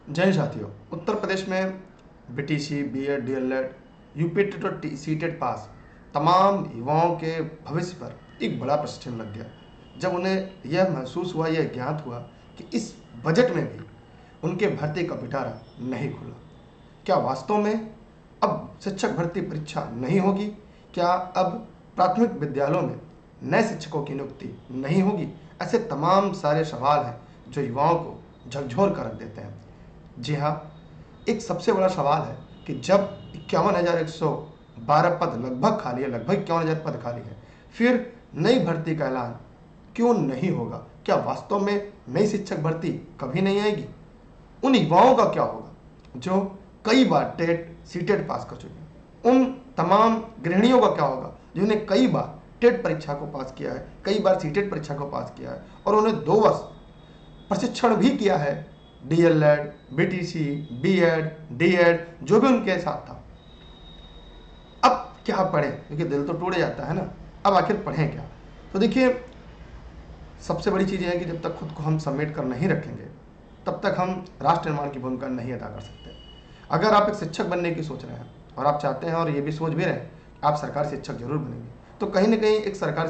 जय हिंद साथियों। उत्तर प्रदेश में बीटीसी, बीएड, डीएलएड, यूपीटेट और सीटेट पास तमाम युवाओं के भविष्य पर एक बड़ा प्रश्न लग गया जब उन्हें यह महसूस हुआ, यह ज्ञात हुआ कि इस बजट में भी उनके भर्ती का पिटारा नहीं खुला। क्या वास्तव में अब शिक्षक भर्ती परीक्षा नहीं होगी? क्या अब प्राथमिक विद्यालयों में नए शिक्षकों की नियुक्ति नहीं होगी? ऐसे तमाम सारे सवाल हैं जो युवाओं को झकझोर कर रख देते हैं। जी हाँ, एक सबसे बड़ा सवाल है कि जब 51,112 पद लगभग खाली है, लगभग 51,000 पद खाली है, फिर नई भर्ती का ऐलान क्यों नहीं होगा? क्या वास्तव में नई शिक्षक भर्ती कभी नहीं आएगी? उन युवाओं का क्या होगा जो कई बार टेट, सीटेट पास कर चुके हैं? उन तमाम गृहिणियों का क्या होगा जिन्होंने कई बार टेट परीक्षा को पास किया है, कई बार सीटेट परीक्षा को पास किया है और उन्हें 2 वर्ष प्रशिक्षण भी किया है, डीएलएड, बीटीसी, बीएड, डीएड, जो भी उनके साथ था। अब क्या पढ़ें? क्योंकि दिल तो टूट जाता है ना। अब आखिर पढ़ें क्या? तो देखिए, सबसे बड़ी चीज़ है कि जब तक खुद को हम समेट कर नहीं रखेंगे तब तक हम राष्ट्र निर्माण की भूमिका नहीं अदा कर सकते। अगर आप एक शिक्षक बनने की सोच रहे हैं और आप चाहते हैं और ये भी सोच भी रहे हैं आप सरकारी शिक्षक जरूर बनेंगे, तो कहीं ना कहीं एक सरकारी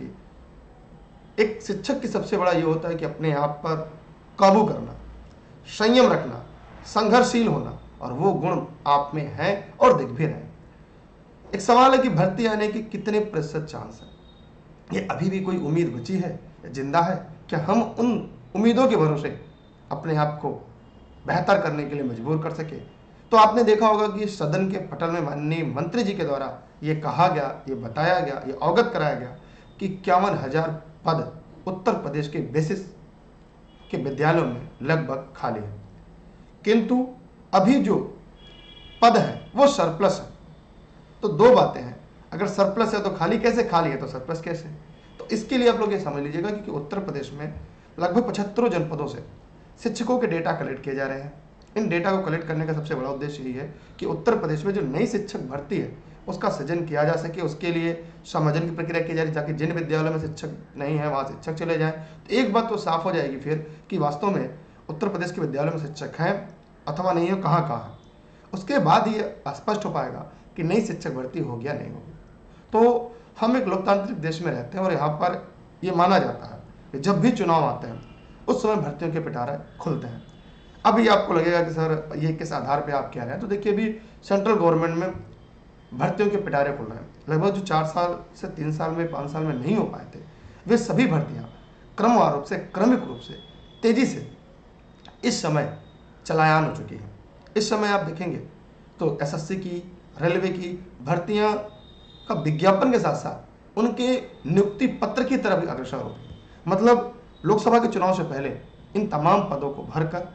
शिक्षक की सबसे बड़ा ये होता है कि अपने आप पर काबू करना, संयम रखना, संघर्षशील होना, और वो गुण आप में है और दिख भी रहे हैं। एक सवाल है कि भर्ती आने की कितने प्रतिशत चांस है? ये अभी भी कोई उम्मीद बची है या जिंदा है? क्या हम उन उम्मीदों के भरोसे अपने आप को बेहतर करने के लिए मजबूर कर सके? तो आपने देखा होगा कि सदन के पटल में माननीय मंत्री जी के द्वारा ये कहा गया, ये बताया गया, ये अवगत कराया गया कि 51,000 पद उत्तर प्रदेश के बेसिस के विद्यालयों में लगभग खाली है, किंतु अभी जो पद है वो सरप्लस है। तो 2 बातें हैं, अगर सरप्लस है तो खाली कैसे, खाली है तो सरप्लस कैसे? तो इसके लिए आप लोग ये समझ लीजिएगा कि उत्तर प्रदेश में लगभग 75 जनपदों से शिक्षकों के डेटा कलेक्ट किए जा रहे हैं। इन डेटा को कलेक्ट करने का सबसे बड़ा उद्देश्य यही है कि उत्तर प्रदेश में जो नई शिक्षक भर्ती है उसका सृजन किया जा सके। उसके लिए समायोजन की प्रक्रिया की जा रही है ताकि जिन विद्यालयों में शिक्षक नहीं है वहाँ शिक्षक चले जाएं। तो एक बात तो साफ हो जाएगी फिर कि वास्तव में उत्तर प्रदेश के विद्यालयों में शिक्षक हैं अथवा नहीं है, कहाँ कहाँ है। उसके बाद ये स्पष्ट हो पाएगा कि नई शिक्षक भर्ती होगी या नहीं होगी। तो हम एक लोकतांत्रिक देश में रहते हैं और यहाँ पर यह माना जाता है कि जब भी चुनाव आते हैं उस समय भर्तियों के पिटारे खुलते हैं। अभी आपको लगेगा कि सर ये किस आधार पे आप कह रहे हैं? तो देखिए, अभी सेंट्रल गवर्नमेंट में भर्तियों के पिटारे खुल रहे हैं। लगभग जो 4 साल से 3 साल में, 5 साल में नहीं हो पाए थे, वे सभी भर्तियां क्रमवार रूप से, क्रमिक रूप से, तेजी से इस समय चलायमान हो चुकी है। इस समय आप देखेंगे तो एसएससी की, रेलवे की भर्तियां का विज्ञापन के साथ साथ उनके नियुक्ति पत्र की तरफ अग्रसर होती है। मतलब लोकसभा के चुनाव से पहले इन तमाम पदों को भरकर,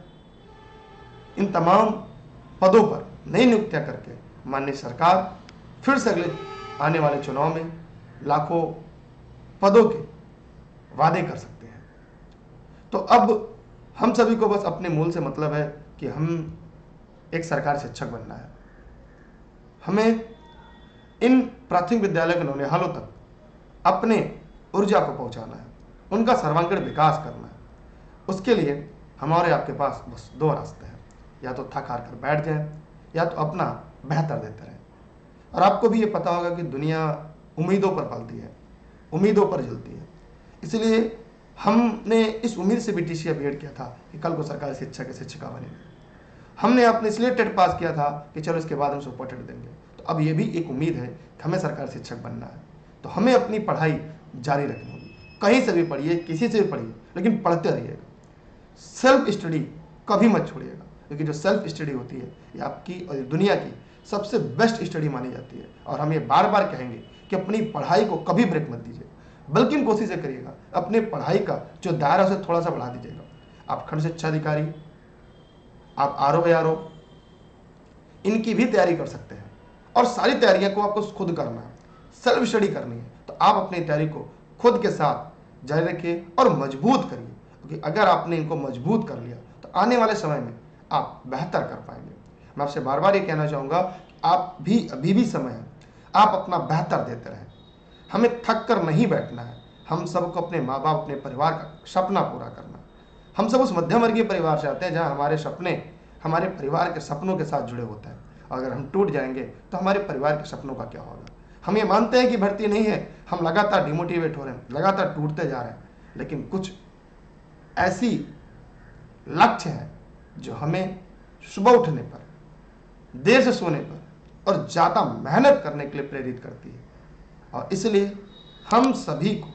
इन तमाम पदों पर नई नियुक्तियां करके माननीय सरकार फिर से अगले आने वाले चुनाव में लाखों पदों के वादे कर सकते हैं। तो अब हम सभी को बस अपने मूल से मतलब है कि हम एक सरकारी शिक्षक बनना है। हमें इन प्राथमिक विद्यालय के नौनिहालों तक अपने ऊर्जा को पहुंचाना है, उनका सर्वांगीण विकास करना है। उसके लिए हमारे आपके पास बस 2 रास्ते हैं, या तो थक हार कर बैठ जाएं या तो अपना बेहतर देते रहें। और आपको भी ये पता होगा कि दुनिया उम्मीदों पर पलती है, उम्मीदों पर जलती है। इसलिए हमने इस उम्मीद से बीटीसी बीएड किया था कि कल को सरकारी शिक्षक या शिक्षिका बनेंगे। हमने अपने इसलिए टेट पास किया था कि चलो इसके बाद हम सुपर टेट देंगे। तो अब ये भी एक उम्मीद है कि हमें सरकारी शिक्षक बनना है, तो हमें अपनी पढ़ाई जारी रखनी होगी। कहीं से भी पढ़िए, किसी से भी पढ़िए, लेकिन पढ़ते रहिएगा। सेल्फ स्टडी कभी मत छोड़िएगा, क्योंकि जो सेल्फ स्टडी होती है ये आपकी और दुनिया की सबसे बेस्ट स्टडी मानी जाती है। और हम ये बार बार कहेंगे कि अपनी पढ़ाई को कभी ब्रेक मत दीजिए, बल्कि कोशिश करिएगा अपने पढ़ाई का जो दायरा उसे थोड़ा सा बढ़ा दीजिएगा। आप खंड शिक्षा अधिकारी, आप आरओ ARO, इनकी भी तैयारी कर सकते हैं। और सारी तैयारियां को आपको खुद करना है, सेल्फ स्टडी करनी है। तो आप अपनी तैयारी को खुद के साथ जारी रखिए और मजबूत करिए, क्योंकि अगर आपने इनको मजबूत कर लिया तो आने वाले समय में आप बेहतर कर पाएंगे। मैं आपसे बार बार ये कहना चाहूँगा कि आप भी अभी भी समय है, आप अपना बेहतर देते रहें। हमें थक कर नहीं बैठना है। हम सबको अपने माँ बाप, अपने परिवार का सपना पूरा करना। हम सब उस मध्यम वर्गीय परिवार से आते हैं जहाँ हमारे सपने हमारे परिवार के सपनों के साथ जुड़े होते हैं। अगर हम टूट जाएंगे तो हमारे परिवार के सपनों का क्या होगा। हम ये मानते हैं कि भर्ती नहीं है, हम लगातार डिमोटिवेट हो रहे हैं, लगातार टूटते जा रहे हैं, लेकिन कुछ ऐसी लक्ष्य है जो हमें सुबह उठने पर, देर से सोने पर और ज़्यादा मेहनत करने के लिए प्रेरित करती है। और इसलिए हम सभी को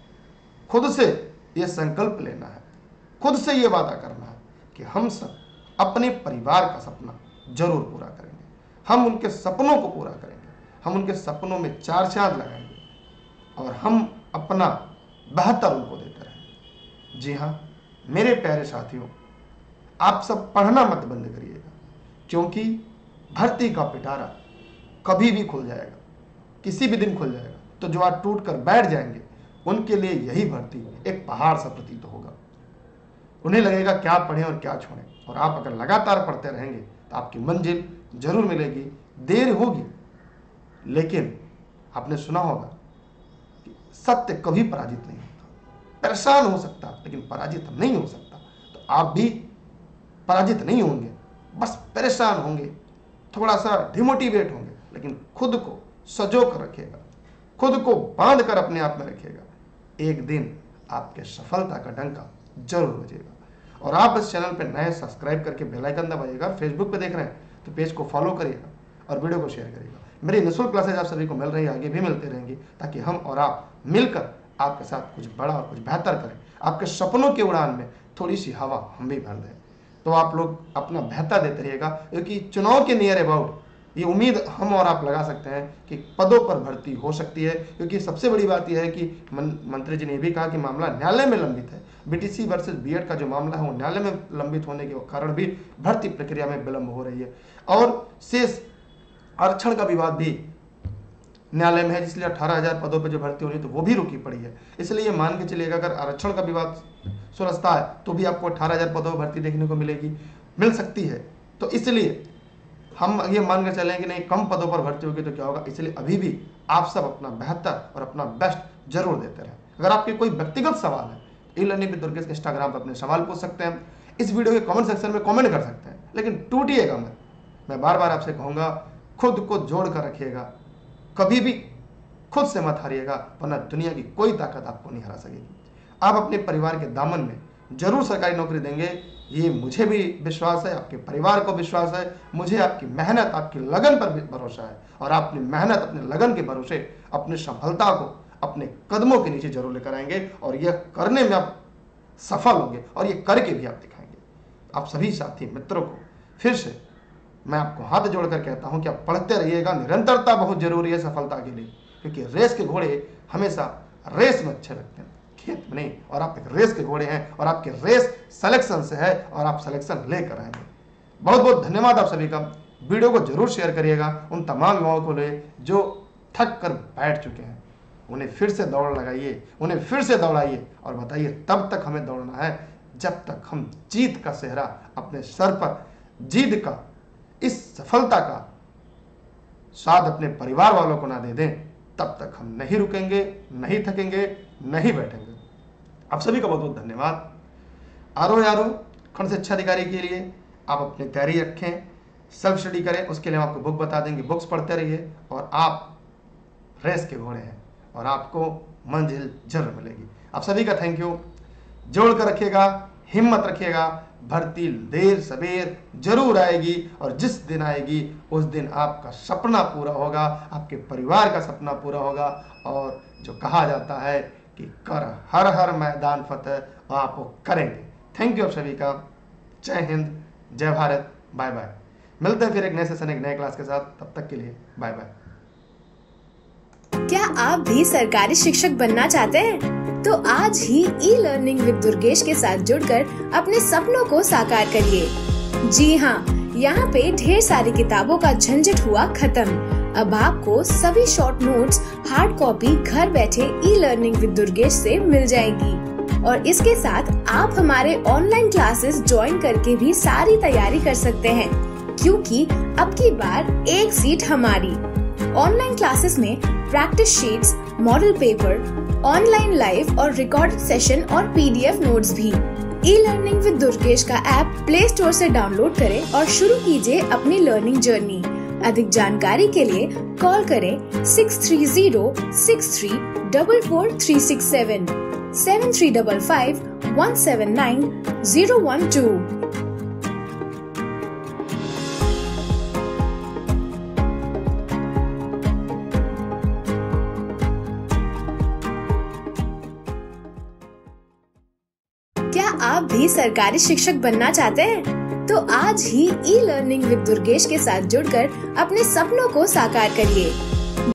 खुद से ये संकल्प लेना है, खुद से ये वादा करना है कि हम सब अपने परिवार का सपना जरूर पूरा करेंगे। हम उनके सपनों को पूरा करेंगे, हम उनके सपनों में चार चांद लगाएंगे और हम अपना बेहतर उनको देते रहेंगे। जी हाँ मेरे प्यारे साथियों, आप सब पढ़ना मत बंद करिएगा, क्योंकि भर्ती का पिटारा कभी भी खुल जाएगा, किसी भी दिन खुल जाएगा। तो जो आज टूट कर बैठ जाएंगे उनके लिए यही भर्ती एक पहाड़ सा प्रतीत होगा। उन्हें लगेगा क्या पढ़ें और क्या छोड़ें। और आप अगर लगातार पढ़ते रहेंगे तो आपकी मंजिल जरूर मिलेगी, देर होगी, लेकिन आपने सुना होगा कि सत्य कभी पराजित नहीं होता। परेशान हो सकता लेकिन पराजित नहीं हो सकता। तो आप भी पराजित नहीं होंगे, बस परेशान होंगे, थोड़ा सा डिमोटिवेट होंगे, लेकिन खुद को सजो कर रखिएगा, खुद को बांध कर अपने आप में रखिएगा। एक दिन आपके सफलता का डंका जरूर बजेगा। और आप इस चैनल पे नए सब्सक्राइब करके बेल आइकन दबाइएगा। फेसबुक पे देख रहे हैं तो पेज को फॉलो करिएगा और वीडियो को शेयर करिएगा। मेरी निःशुल्क क्लासेज आप सभी को मिल रही है, आगे भी मिलती रहेंगी, ताकि हम और आप मिलकर आपके साथ कुछ बड़ा और कुछ बेहतर करें। आपके सपनों की उड़ान में थोड़ी सी हवा हम भी भर दें। तो आप लोग अपना बेहतर देते रहिएगा, क्योंकि चुनाव के नियर अबाउट ये उम्मीद हम और आप लगा सकते हैं कि पदों पर भर्ती हो सकती है। क्योंकि सबसे बड़ी बात यह है कि मंत्री जी ने भी कहा कि मामला न्यायालय में लंबित है। बीटीसी वर्सेस बीएड का जो मामला है वो न्यायालय में लंबित होने के कारण भी भर्ती प्रक्रिया में विलंब हो रही है। और शेष आरक्षण का विवाद भी न्यायालय में है, इसलिए 18,000 पदों पर जो भर्ती होनी तो वो भी रुकी पड़ी है। इसलिए ये मान के चलिएगा अगर आरक्षण का विवाद सुलझता है तो भी आपको 18,000 पदों पर भर्ती देखने को मिल सकती है। तो इसलिए हम ये मान के चलें कि नहीं कम पदों पर भर्ती होगी तो क्या होगा। इसलिए अभी भी आप सब अपना बेहतर और अपना बेस्ट जरूर देते रहें। अगर आपके कोई व्यक्तिगत सवाल है, e learning with Durgesh Instagram पर अपने सवाल पूछ सकते हैं, इस वीडियो के कमेंट सेक्शन में कमेंट कर सकते हैं, लेकिन टूटिएगा मत। मैं बार बार आपसे कहूँगा, खुद को जोड़ कर रखिएगा, कभी भी खुद से मत हारिएगा, वरना दुनिया की कोई ताकत आपको नहीं हरा सकेगी। आप अपने परिवार के दामन में जरूर सरकारी नौकरी देंगे, ये मुझे भी विश्वास है, आपके परिवार को विश्वास है। मुझे आपकी मेहनत, आपकी लगन पर भी भरोसा है, और आप अपनी मेहनत, अपने लगन के भरोसे अपनी सफलता को अपने कदमों के नीचे जरूर लेकर आएंगे, और यह करने में आप सफल होंगे, और ये करके भी आप दिखाएंगे। आप सभी साथी मित्रों को फिर से मैं आपको हाथ जोड़कर कहता हूं कि आप पढ़ते रहिएगा। निरंतरता बहुत जरूरी है सफलता के लिए, क्योंकि रेस के घोड़े हमेशा रेस में अच्छे लगते हैं, खेत में नहीं। और आप एक रेस के घोड़े हैं, और आपके रेस सिलेक्शन से है, और आप सिलेक्शन लेकर आएंगे। बहुत बहुत धन्यवाद आप सभी का। वीडियो को जरूर शेयर करिएगा उन तमाम युवाओं को लिए जो थक कर बैठ चुके हैं। उन्हें फिर से दौड़ लगाइए, उन्हें फिर से दौड़ाइए, और बताइए तब तक हमें दौड़ना है जब तक हम जीत का सेहरा अपने सर पर, जीत का, इस सफलता का स्वाद अपने परिवार वालों को ना दे दें, तब तक हम नहीं रुकेंगे, नहीं थकेंगे, नहीं बैठेंगे। आप सभी का बहुत बहुत धन्यवाद। आरो यारो खंड शिक्षा अधिकारी के लिए आप अपनी तैयारी रखें, सेल्फ स्टडी करें। उसके लिए हम आपको बुक बता देंगे, बुक्स पढ़ते रहिए, और आप रेस के घोड़े हैं, और आपको मंजिल जरूर मिलेगी। आप सभी का थैंक यू। जोड़ कर रखिएगा, हिम्मत रखिएगा, भर्ती देर सवेर जरूर आएगी, और जिस दिन आएगी उस दिन आपका सपना पूरा होगा, आपके परिवार का सपना पूरा होगा। और जो कहा जाता है कि कर हर हर मैदान फतेह, आप वो करेंगे। थैंक यू आप सभी का। जय हिंद, जय भारत, बाय बाय। मिलते हैं फिर एक नए सेशन, एक नए क्लास के साथ। तब तक के लिए बाय बाय। क्या आप भी सरकारी शिक्षक बनना चाहते हैं? तो आज ही ई लर्निंग विद दुर्गेश के साथ जुड़कर अपने सपनों को साकार करिए। जी हाँ, यहाँ पे ढेर सारी किताबों का झंझट हुआ खत्म। अब आपको सभी शॉर्ट नोट्स हार्ड कॉपी घर बैठे ई लर्निंग विद दुर्गेश से मिल जाएगी। और इसके साथ आप हमारे ऑनलाइन क्लासेस ज्वाइन करके भी सारी तैयारी कर सकते हैं, क्योंकि अब की बार एक सीट हमारी। ऑनलाइन क्लासेस में practice sheets, model paper, online live और रिकॉर्डेड सेशन और पीडीएफ नोट्स भी। ई लर्निंग विद दुर्गेश का ऐप प्ले स्टोर से डाउनलोड करें और शुरू कीजिए अपनी लर्निंग जर्नी। अधिक जानकारी के लिए कॉल करें 6306344367 7355179012। क्या आप भी सरकारी शिक्षक बनना चाहते हैं? तो आज ही ई लर्निंग विद दुर्गेश के साथ जुड़कर अपने सपनों को साकार करिए।